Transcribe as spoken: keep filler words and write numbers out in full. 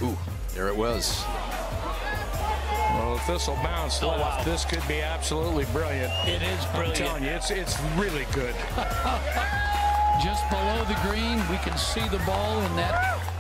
Ooh, there it was. Well, if this will bounce Oh, left, wow. this could be absolutely brilliant. It is brilliant. I'm telling you, it's, it's really good. Just below the green, we can see the ball in that